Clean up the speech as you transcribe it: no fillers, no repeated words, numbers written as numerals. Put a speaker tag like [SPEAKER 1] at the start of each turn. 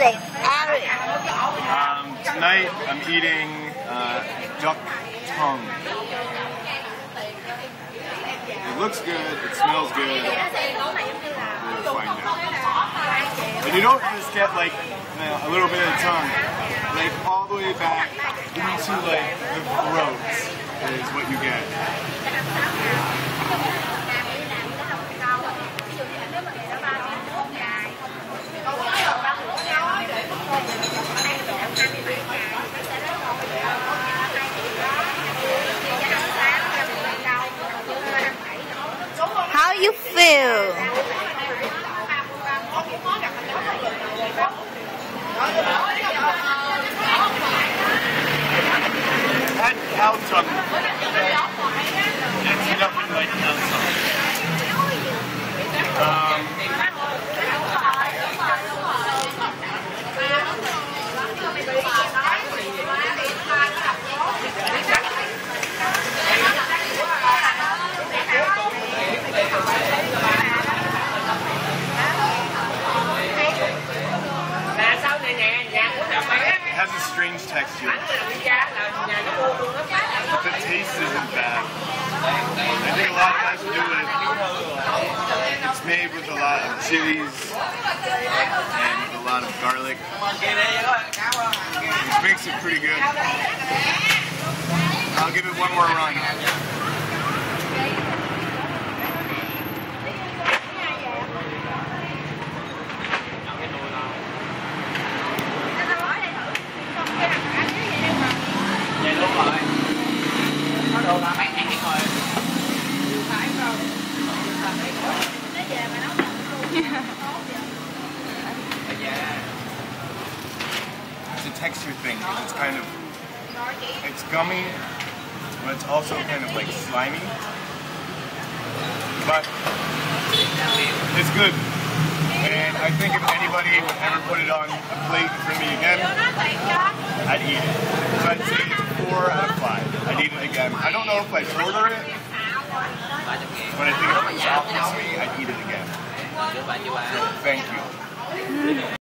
[SPEAKER 1] music, Ari.
[SPEAKER 2] Tonight I'm eating duck tongue. It looks good, it smells good. We'll find out. And you don't just get like a little bit of tongue, like all the way back into like the throat is what you get.
[SPEAKER 1] How you feel?
[SPEAKER 2] Had cow tongue. It's nothing like cow tongue. It has a strange texture. But the taste isn't bad. I think a lot has to do with it's made with a lot of chilies and a lot of garlic. Which makes it pretty good. I'll give it one more run. It's a texture thing, because it's kind of, it's gummy, but it's also kind of like slimy. But it's good. And I think if anybody would ever put it on a plate for me again, I'd eat it. So I'd say it's a 4 out of 5. I'd eat it again. I don't know if I'd order it, but I think if it was offered to me, I'd eat it again. Thank you.